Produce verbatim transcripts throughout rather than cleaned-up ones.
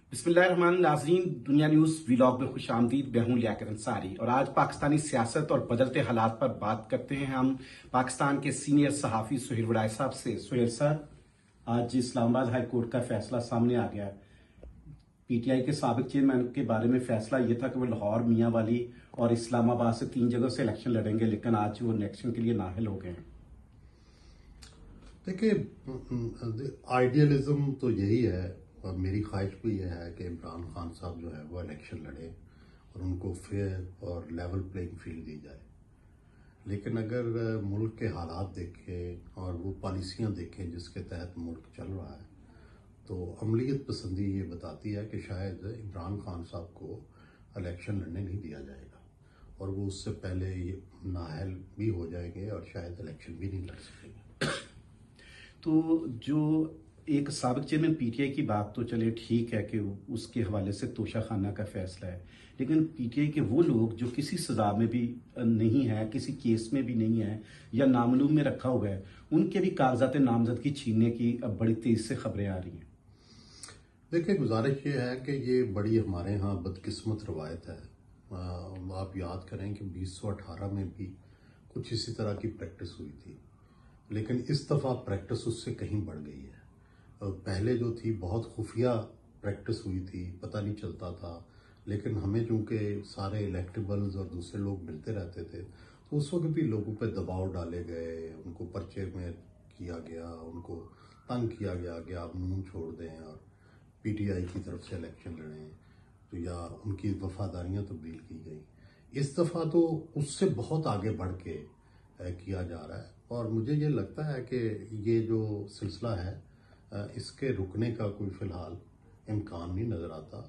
बिस्मिल्लाहिर्रहमानिर्रहीम। नाज़रीन, दुनिया न्यूज़ व्लॉग में खुश आमदीद। मैं हूं लियाकत अंसारी और आज पाकिस्तानी सियासत और बदलते हालात पर बात करते हैं हम पाकिस्तान के सीनियर सहाफ़ी सुहेल वड़ाई साहब से। सुहेल सर, आज इस्लामाबाद हाई कोर्ट का फैसला सामने आ गया। पीटीआई के साबिक चेयरमैन के बारे में फैसला ये था कि वो लाहौर, मियाँ वाली और इस्लामाबाद से तीन जगह से इलेक्शन लड़ेंगे, लेकिन आज वो इलेक्शन के लिए नाअहल हो गए हैं। देखिए, आइडियलिज्म तो यही है और मेरी ख्वाहिश भी यह है कि इमरान खान साहब जो है वो इलेक्शन लड़े और उनको फेयर और लेवल प्लेइंग फील्ड दी जाए। लेकिन अगर मुल्क के हालात देखें और वो पॉलिसियां देखें जिसके तहत मुल्क चल रहा है, तो अमलीयत पसंदी ये बताती है कि शायद इमरान खान साहब को इलेक्शन लड़ने नहीं दिया जाएगा और वो उससे पहले ये नाअहल भी हो जाएंगे और शायद इलेक्शन भी नहीं लड़ सकेंगे। तो जो एक साबिक चेयरमैन पीटीआई की बात तो चले ठीक है कि उसके हवाले से तोशा खाना का फैसला है, लेकिन पीटीआई के वो लोग जो किसी सजा में भी नहीं है, किसी केस में भी नहीं है या नामलूम में रखा हुआ है, उनके भी कागजात नामजदगी छीनने की अब बड़ी तेजी से खबरें आ रही हैं। देखिए, गुजारिश ये है कि ये बड़ी हमारे यहाँ बदकिस्मत रवायत है। आ, आप याद करें कि बीस सौ अठारह में भी कुछ इसी तरह की प्रैक्टिस हुई थी, लेकिन इस दफ़ा प्रैक्टिस उससे कहीं बढ़ गई है। पहले जो थी बहुत खुफिया प्रैक्टिस हुई थी, पता नहीं चलता था, लेकिन हमें चूंकि सारे इलेक्टेबल्स और दूसरे लोग मिलते रहते थे, तो उस वक्त भी लोगों पे दबाव डाले गए, उनको पर्चे में किया गया, उनको तंग किया गया कि आप नून छोड़ दें और पीटीआई की तरफ से इलेक्शन लड़ें, तो या उनकी वफादारियां तब्दील की गई। इस दफ़ा तो उससे बहुत आगे बढ़ के किया जा रहा है और मुझे ये लगता है कि ये जो सिलसिला है इसके रुकने का कोई फिलहाल इम्कान नहीं नज़र आता।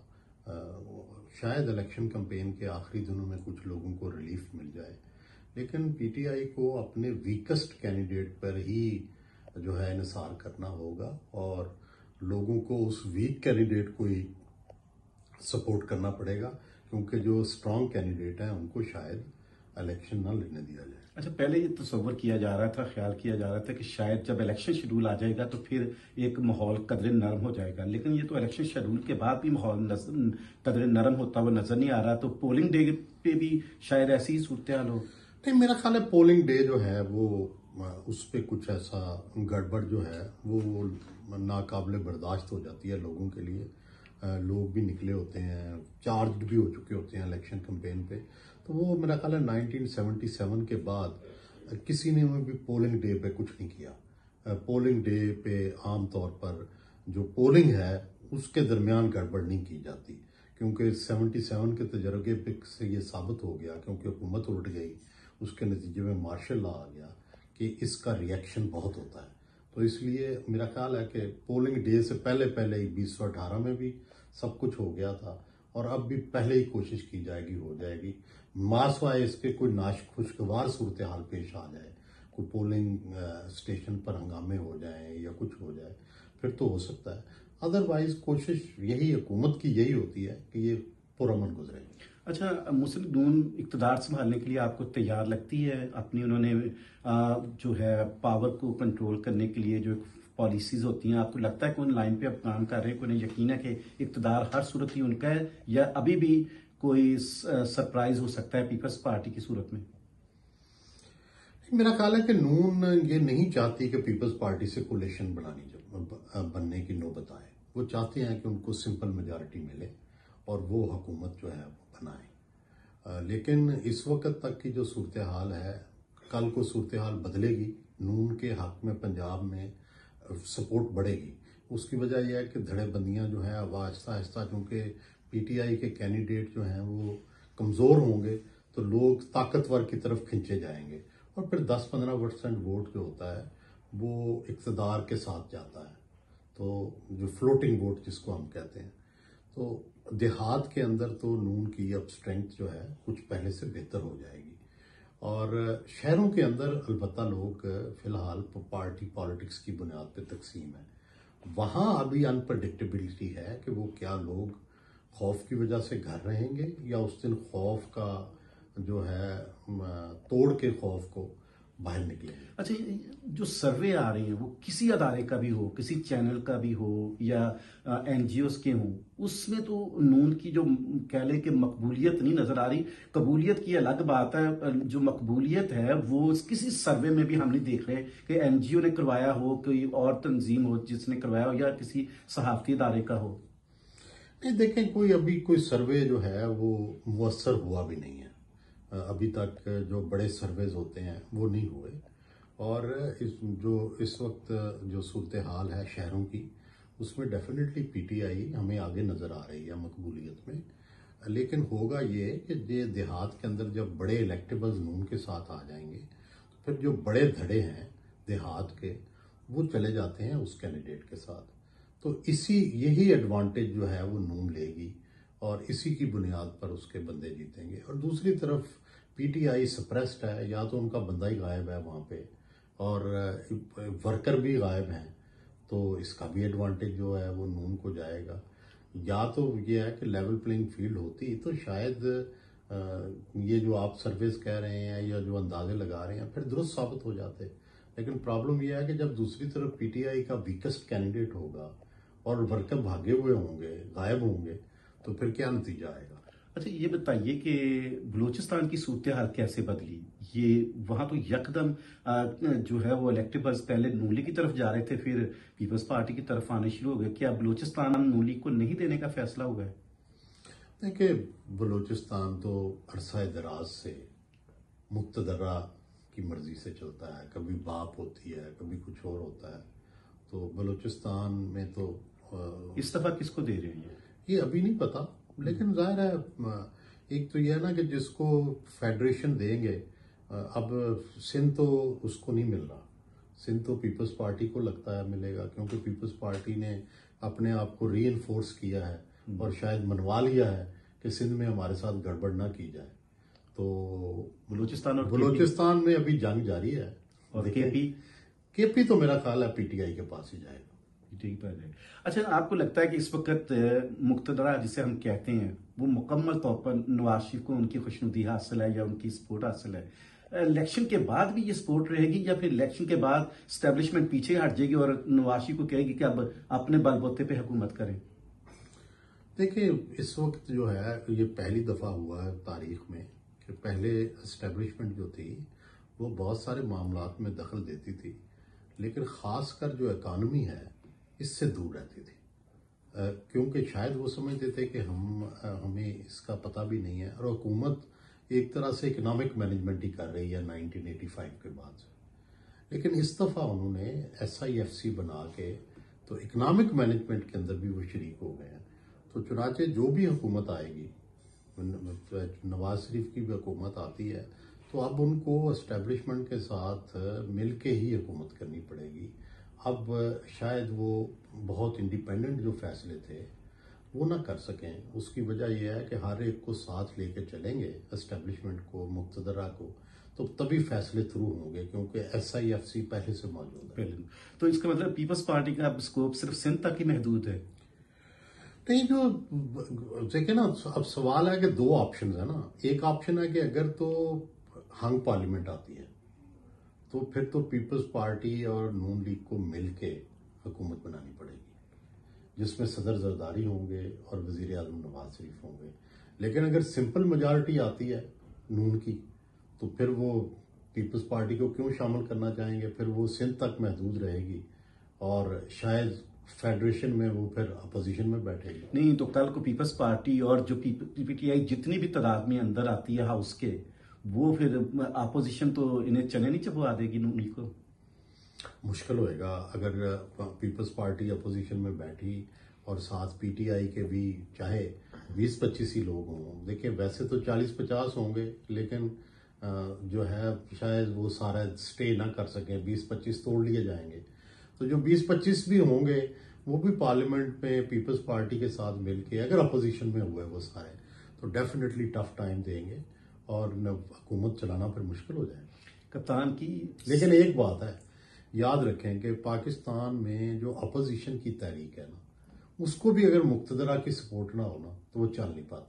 शायद इलेक्शन कैंपेन के आखिरी दिनों में कुछ लोगों को रिलीफ मिल जाए, लेकिन पीटीआई को अपने वीकेस्ट कैंडिडेट पर ही जो है इंसार करना होगा और लोगों को उस वीक कैंडिडेट को ही सपोर्ट करना पड़ेगा, क्योंकि जो स्ट्रांग कैंडिडेट हैं उनको शायद इलेक्शन ना लड़ने दिया जाए। अच्छा, पहले ये तस्वर किया जा रहा था, ख्याल किया जा रहा था कि शायद जब इलेक्शन शेड्यूल आ जाएगा तो फिर एक माहौल कदरे नरम हो जाएगा, लेकिन ये तो इलेक्शन शेड्यूल के बाद भी माहौल कदरे नरम होता हुआ नजर नहीं आ रहा। तो पोलिंग डे पे भी शायद ऐसी ही सूरत हाल हो। नहीं, मेरा ख्याल है पोलिंग डे जो है वो उस पर कुछ ऐसा गड़बड़ जो है वो नाकाबिले बर्दाश्त हो जाती है लोगों के लिए। लोग भी निकले होते हैं, चार्ज भी हो चुके होते हैं इलेक्शन कैंपेन पे, तो वो मेरा ख्याल है नाइनटीन सेवेंटी सेवन के बाद किसी ने भी पोलिंग डे पे कुछ नहीं किया। पोलिंग डे पे आमतौर पर जो पोलिंग है उसके दरमियान गड़बड़ नहीं की जाती, क्योंकि सेवेंटी सेवन के तजर्बे से ये साबित हो गया, क्योंकि हुकूमत उलट गई, उसके नतीजे में मार्शल लॉ आ गया कि इसका रिएक्शन बहुत होता है। तो इसलिए मेरा ख्याल है कि पोलिंग डे से पहले पहले ही बीस सौ अठारह में भी सब कुछ हो गया था और अब भी पहले ही कोशिश की जाएगी, हो जाएगी। मास वाइज के कोई नाखुशगवार सूरत हाल पेश आ जाए, कोई पोलिंग स्टेशन पर हंगामे हो जाए या कुछ हो जाए, फिर तो हो सकता है। अदरवाइज कोशिश यही हुकूमत की यही होती है कि ये पुरअमन गुजरे। अच्छा, मुस्लिम नून इक़्तिदार संभालने के लिए आपको तैयार लगती है? अपनी उन्होंने जो है पावर को कंट्रोल करने के लिए जो पॉलिसीज होती हैं, आपको लगता है कि उन लाइन पे अब काम कर रहे हैं? उन्हें यकीन है कि इक़्तिदार हर सूरत ही उनका है, या अभी भी कोई सरप्राइज हो सकता है पीपल्स पार्टी की सूरत में? मेरा ख्याल है कि नून ये नहीं चाहती कि पीपल्स पार्टी से कोलिशन बनानी बनने की नौबत आए। वो चाहते हैं कि उनको सिंपल मेजॉरिटी मिले और वो हुकूमत जो है वो बनाए। लेकिन इस वक्त तक की जो सूरत हाल है, कल को सूरत हाल बदलेगी, नून के हक में पंजाब में सपोर्ट बढ़ेगी। उसकी वजह यह है कि धड़ेबंदियां जो है अब आहिस्ता आहिस्ता, चूंकि पीटीआई के कैंडिडेट जो हैं वो कमज़ोर होंगे तो लोग ताकतवर की तरफ खिंचे जाएंगे और फिर दस पंद्रह परसेंट वोट जो होता है वो इक़्तिदार के साथ जाता है, तो जो फ्लोटिंग वोट जिसको हम कहते हैं। तो देहात के अंदर तो नून की अब स्ट्रेंथ जो है कुछ पहले से बेहतर हो जाएगी और शहरों के अंदर अलबत्ता लोग फिलहाल पार्टी पॉलिटिक्स की बुनियाद पर तकसीम है। वहाँ अभी अनप्रडिक्टेबिलिटी है कि वो क्या लोग खौफ की वजह से घर रहेंगे या उस दिन खौफ का जो है तोड़ के खौफ को बाहर निकलेंगे। अच्छा, जो सर्वे आ रही हैं वो किसी अदारे का भी हो, किसी चैनल का भी हो या एनजीओ के हों, उसमें तो नून की जो कह लें कि मकबूलियत नहीं नजर आ रही। कबूलियत की अलग बात है, जो मकबूलियत है वो किसी सर्वे में भी हम नहीं देख रहे कि एनजीओ ने करवाया हो, कोई और तंजीम हो जिसने करवाया हो, या किसी सहाफती अदारे का हो। नहीं, देखें, कोई अभी कोई सर्वे जो है वो मुअस्सर हुआ भी नहीं है। अभी तक जो बड़े सर्वेज होते हैं वो नहीं हुए, और इस जो इस वक्त जो सूरत हाल है शहरों की, उसमें डेफिनेटली पीटीआई हमें आगे नज़र आ रही है मकबूलियत में। लेकिन होगा ये कि ये देहात के अंदर जब बड़े इलेक्टेबल्स नून के साथ आ जाएंगे तो फिर जो बड़े धड़े हैं देहात के वो चले जाते हैं उस कैंडिडेट के साथ। तो इसी यही एडवांटेज जो है वो नून लेगी और इसी की बुनियाद पर उसके बंदे जीतेंगे। और दूसरी तरफ पीटीआई सप्रेस्ड है, या तो उनका बंदा ही गायब है वहाँ पे और वर्कर भी गायब हैं, तो इसका भी एडवांटेज जो है वो नून को जाएगा। या तो ये है कि लेवल प्लेइंग फील्ड होती तो शायद ये जो आप सर्विस कह रहे हैं या जो अंदाजे लगा रहे हैं फिर दुरुस्त साबित हो जाते। लेकिन प्रॉब्लम यह है कि जब दूसरी तरफ पीटीआई का वीकेस्ट कैंडिडेट होगा और वर्कर भागे हुए होंगे, गायब होंगे, तो फिर क्या नतीजा आएगा। अच्छा, ये बताइए कि बलूचिस्तान की सूरत हाल कैसे बदली? ये वहां तो यकदम जो है वो इलेक्टेबल्स पहले नूली की तरफ जा रहे थे, फिर पीपल्स पार्टी की तरफ आने शुरू हो गए। क्या बलूचिस्तान नूली को नहीं देने का फैसला हुआ है? देखिए, बलूचिस्तान तो अरसा दराज से मुक्तदरा की मर्जी से चलता है, कभी बाप होती है, कभी कुछ और होता है। तो बलूचिस्तान में तो इस दफा किसको दे रहे हैं ये अभी नहीं पता, लेकिन जाहिर है एक तो यह है ना कि जिसको फेडरेशन देंगे, अब सिंध तो उसको नहीं मिल रहा, सिंध तो पीपल्स पार्टी को लगता है मिलेगा, क्योंकि पीपल्स पार्टी ने अपने आप को री इन्फोर्स किया है और शायद मनवा लिया है कि सिंध में हमारे साथ गड़बड़ ना की जाए। तो बलूचिस्तान और बलूचिस्तान में अभी जंग जारी है। और केपी केपी तो मेरा ख्याल है पीटीआई के पास ही जाएगा। ठीक है। अच्छा, आपको लगता है कि इस वक्त मुक्तदरा जिसे हम कहते हैं वो मुकम्मल तौर पर नवाज शरीफ को उनकी खुशनुदी हासिल है या उनकी सपोर्ट हासिल है? इलेक्शन के बाद भी ये सपोर्ट रहेगी या फिर इलेक्शन के बाद स्टैब्लिशमेंट पीछे हट जाएगी और नवाज शरीफ को कहेगी कि अब अपने बलबूते पे हुकूमत करें? देखिए, इस वक्त जो है ये पहली दफा हुआ है तारीख में कि पहले एस्टेब्लिशमेंट जो थी वो बहुत सारे मामलात में दखल देती थी, लेकिन खासकर जो इकानमी है इससे दूर रहती थी, क्योंकि शायद वो समझते थे कि हम हमें इसका पता भी नहीं है और हुकूमत एक तरह से इकोनॉमिक मैनेजमेंट ही कर रही है नाइनटीन एटी फाइव के बाद से। लेकिन इस दफ़ा उन्होंने एस आई एफ सी बना के तो इकोनॉमिक मैनेजमेंट के अंदर भी वो शरीक हो गए हैं। तो चुनाचे जो भी हुकूमत आएगी, नवाज शरीफ की भी हुकूमत आती है, तो अब उनको एस्टेब्लिशमेंट के साथ मिल के ही हुकूमत करनी पड़ेगी। अब शायद वो बहुत इंडिपेंडेंट जो फैसले थे वो ना कर सकें। उसकी वजह यह है कि हर एक को साथ लेके चलेंगे, एस्टेब्लिशमेंट को, मुक्तदरा को, तो तभी फैसले थ्रू होंगे, क्योंकि एस आई एफ सी पहले से मौजूद है। तो इसका मतलब पीपल्स पार्टी का स्कोप सिर्फ सिंध तक ही महदूद है? नहीं, जो देखिए ना, अब सवाल है कि दो ऑप्शन है ना। एक ऑप्शन है कि अगर तो हंग पार्लियामेंट आती है तो फिर तो पीपल्स पार्टी और नून लीग को मिलके हुकूमत बनानी पड़ेगी, जिसमें सदर जरदारी होंगे और वजीर आजम नवाज शरीफ होंगे। लेकिन अगर सिंपल मेजॉरिटी आती है नून की तो फिर वो पीपल्स पार्टी को क्यों शामिल करना चाहेंगे, फिर वो सिंध तक महदूद रहेगी और शायद फेडरेशन में वो फिर अपोजिशन में बैठेगी। नहीं तो कल को पीपल्स पार्टी और जो पीटीआई जितनी भी तादाद में अंदर आती है हाउस के, वो फिर अपोजिशन तो इन्हें चने नहीं चबवा देगी नून लीग को। मुश्किल होएगा अगर पीपल्स पार्टी अपोजिशन में बैठी और साथ पीटीआई के भी चाहे बीस पच्चीस ही लोग हों। देखिए, वैसे तो चालीस पचास होंगे, लेकिन जो है शायद वो सारा स्टे ना कर सकें, बीस पच्चीस तोड़ लिए जाएंगे। तो जो बीस पच्चीस भी होंगे वो भी पार्लियामेंट में पीपल्स पार्टी के साथ मिलके अगर अपोजिशन में हुए वो सारे, तो डेफिनेटली टफ टाइम देंगे और हुकूमत चलाना फिर मुश्किल हो जाएगा। कप्तान की लेकिन एक बात है, याद रखें कि पाकिस्तान में जो अपोजिशन की तहरीक है ना, उसको भी अगर मुक्तदरा की सपोर्ट ना हो ना तो वो चल नहीं पाती।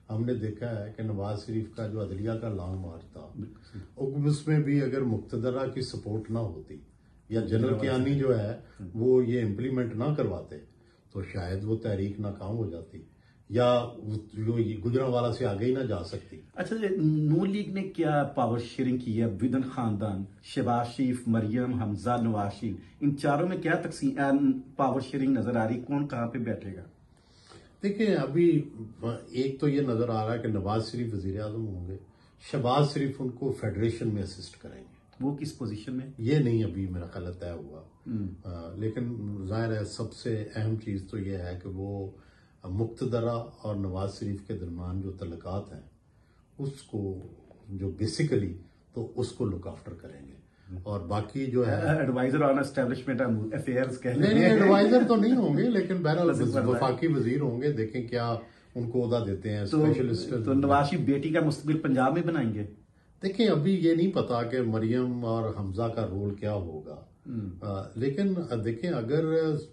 हमने देखा है कि नवाज शरीफ का जो अदलिया का लॉन्ग मार्च था उसमें भी अगर मुक्तदरा की सपोर्ट ना होती या जनरल कियानी जो है वो ये इम्प्लीमेंट ना करवाते तो शायद वो तहरीक नाकाम हो जाती या जो गुजरांवाला से आगे ही ना जा सकती। अच्छा, नून लीग ने क्या पावर शेयरिंग की है? विदन खानदान, शहबाज शरीफ, मरियम, हमजा, नवाज शरीफ, इन चारों में क्या तकसीम पावर शेयरिंग नजर आ रही? कौन कहाँ पे बैठेगा? देखिए, अभी एक तो ये नजर आ रहा है कि नवाज शरीफ वजीर आजम होंगे, शहबाज शरीफ उनको फेडरेशन में असिस्ट करेंगे। वो किस पोजीशन में? ये नहीं अभी मेरा ख्याल तय हुआ, आ, लेकिन जाहिर है सबसे अहम चीज तो ये है कि वो मुक्तदरा और नवाज शरीफ के दरमियान जो तल्लुकात हैं उसको जो बेसिकली तो उसको लुक आफ्टर करेंगे और बाकी जो है एडवाइजर ऑन एस्टेब्लिशमेंट अफेयर्स कह नहीं नहीं एडवाइजर तो नहीं होंगे लेकिन बहरहाल वफाकी वजीर होंगे। देखें क्या उनको ओहदा देते हैं तो, स्पेशलिस्ट। तो नवाज शरीफ बेटी का मुस्तकबिल पंजाब में बनाएंगे? देखिए, अभी ये नहीं पता कि मरियम और हमजा का रोल क्या होगा, आ, लेकिन देखें अगर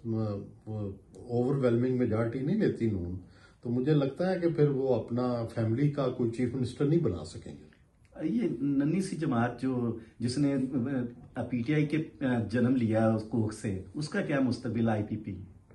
ओवरवेलमिंग मेजॉरिटी नहीं लेती नून तो मुझे लगता है कि फिर वो अपना फैमिली का कोई चीफ मिनिस्टर नहीं बना सकेंगे। ये नन्ही सी जमात जो जिसने पीटीआई के जन्म लिया उस कोख से, उसका क्या मुस्तकबिल? आईपीपी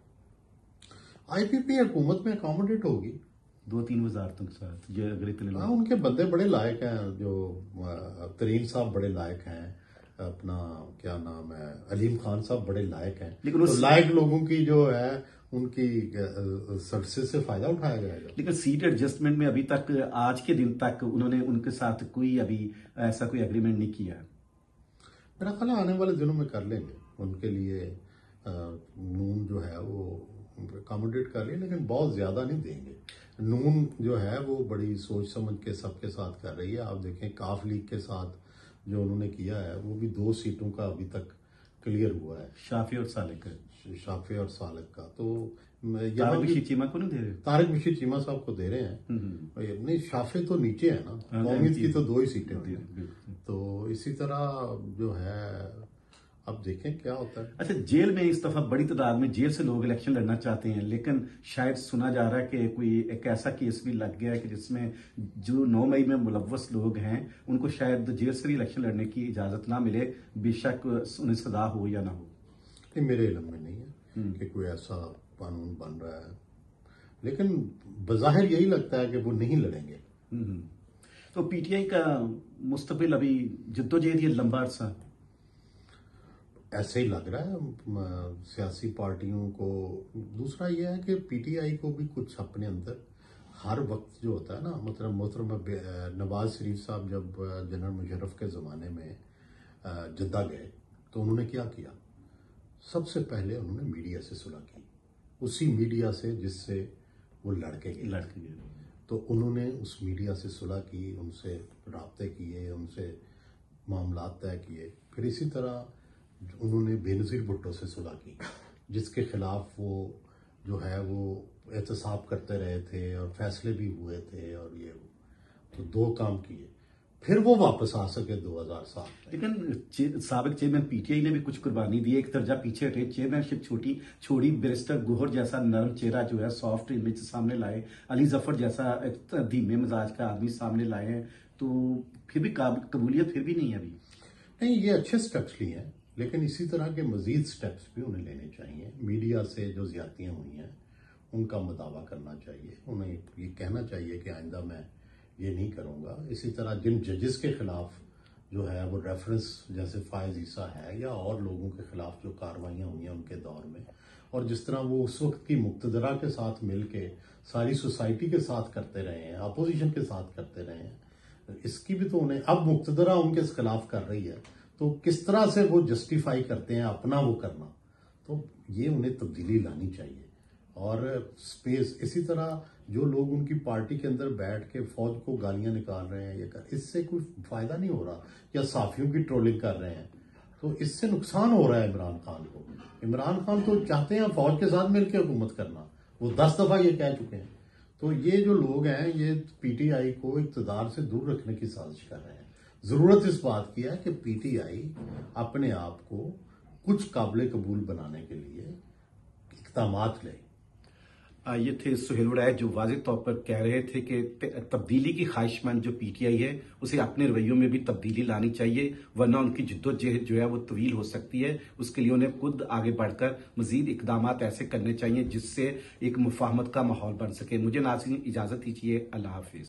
आईपीपी हुकूमत में अकोमोडेट होगी दो तीन वजारतों के साथ। ये अगर इतने हाँ, उनके बंदे बड़े लायक हैं, जो तरीन साहब बड़े लायक हैं, अपना क्या नाम है अलीम खान साहब बड़े लायक हैं, लेकिन तो लायक लोगों की जो है उनकी सर्विसेज से फायदा उठाया जाएगा। लेकिन सीट एडजस्टमेंट में अभी तक आज के दिन तक उन्होंने उनके साथ कोई अभी ऐसा कोई एग्रीमेंट नहीं किया। मेरा ख्याल आने वाले दिनों में कर लेंगे, उनके लिए नून जो है वो अकोमोडेट कर ले, लेकिन बहुत ज्यादा नहीं देंगे। नून जो है वो बड़ी सोच समझ के सबके साथ कर रही है। आप देखें काफ लीग के साथ जो उन्होंने किया है वो भी दो सीटों का अभी तक क्लियर हुआ है, शाफी और सालिक शाफी और सालिक का। तो तारिक बशीर चीमा को नहीं दे रहे? तारिक बशीर चीमा साहब को दे रहे हैं, नहीं शाफी तो नीचे है ना, कौमियत की तो दो ही सीटें होती हैं। तो इसी तरह जो है अब देखें क्या होता है। अच्छा, जेल में इस दफा बड़ी तादाद में जेल से लोग इलेक्शन लड़ना चाहते हैं, लेकिन शायद सुना जा रहा है कि कोई एक ऐसा केस भी लग गया है कि जिसमें जो नौ मई में मुलव्वस लोग हैं उनको शायद जेल से भी इलेक्शन लड़ने की इजाजत ना मिले, बेशक उन्हें सजा हो या ना हो। नहीं, मेरे इल्म में नहीं है कि कोई ऐसा कानून बन रहा है, लेकिन बज़ाहिर यही लगता है कि वो नहीं लड़ेंगे। तो पीटीआई का मुस्तकबिल अभी जद्दोजहद ये लंबा अरसा ऐसे ही लग रहा है सियासी पार्टियों को। दूसरा यह है कि पीटीआई को भी कुछ अपने अंदर हर वक्त जो होता है ना, मतलब मोहतरम नवाज शरीफ साहब जब जनरल मुशर्रफ के ज़माने में जद्दा गए तो उन्होंने क्या किया? सबसे पहले उन्होंने मीडिया से सुलह की, उसी मीडिया से जिससे वो लड़के गए लड़के गए तो उन्होंने उस मीडिया से सुलह की, उनसे राब्ते किए, उनसे मामला तय किए। फिर इसी तरह उन्होंने बेनज़ीर भुट्टो से सुलह की जिसके खिलाफ वो जो है वो एहतसाब करते रहे थे और फैसले भी हुए थे और ये तो दो काम किए, फिर वो वापस आ सके दो हज़ार सात में। लेकिन साबिक चेयरमैन पीटीआई ने भी कुछ कुर्बानी दी, एक दर्जा पीछे हटे, चेयरमैनशिप छोटी छोड़ी, बैरिस्टर गोहर जैसा नरम चेहरा जो है सॉफ्ट इमेज सामने लाए, अली जफर जैसा धीमे मिजाज का आदमी सामने लाए हैं, तो फिर भी कबूलियत फिर भी नहीं है अभी। नहीं, ये अच्छे स्टेप्स लिए हैं, लेकिन इसी तरह के मजीद स्टेप्स भी उन्हें लेने चाहिए। मीडिया से जो ज्यादतियां हुई हैं उनका मदावा करना चाहिए, उन्हें ये कहना चाहिए कि आइंदा मैं ये नहीं करूंगा। इसी तरह जिन जजेस के खिलाफ जो है वो रेफरेंस जैसे फायज ईसा है या और लोगों के खिलाफ जो कार्रवाइयां हुई हैं उनके दौर में, और जिस तरह वो उस वक्त की मुक्तदरा के साथ मिलके सारी सोसाइटी के साथ करते रहे हैं, अपोजिशन के साथ करते रहे हैं, इसकी भी तो उन्हें अब मुक्तदरा उनके खिलाफ कर रही है तो किस तरह से वो जस्टिफाई करते हैं अपना वो करना, तो ये उन्हें तब्दीली लानी चाहिए। और स्पेस इसी तरह जो लोग उनकी पार्टी के अंदर बैठ के फौज को गालियां निकाल रहे हैं, ये कर इससे कोई फायदा नहीं हो रहा, या साफियों की ट्रोलिंग कर रहे हैं, तो इससे नुकसान हो रहा है इमरान खान को। इमरान खान तो चाहते हैं फौज के साथ मिलकर हुकूमत करना, वो दस दफा ये कह चुके हैं। तो ये जो लोग हैं ये पीटीआई को इक़्तिदार से दूर रखने की साजिश कर रहे हैं। जरूरत इस बात की है कि पीटीआई अपने आप को कुछ काबिल कबूल बनाने के लिए इक़दामात ले। आ, ये थे सुहेल वड़ाई जो वाज़ेह तौर पर कह रहे थे कि तब्दीली की ख्वाहिशमंद जो पीटीआई है उसे अपने रवैयों में भी तब्दीली लानी चाहिए, वरना उनकी जिद्दोजहद जो है वो तवील हो सकती है। उसके लिए उन्हें खुद आगे बढ़कर मजीद इकदाम ऐसे करने चाहिए जिससे एक मुफाहमत का माहौल बन सके। मुझे नाज़रीन इजाज़त दीजिए, अल्लाह हाफिज।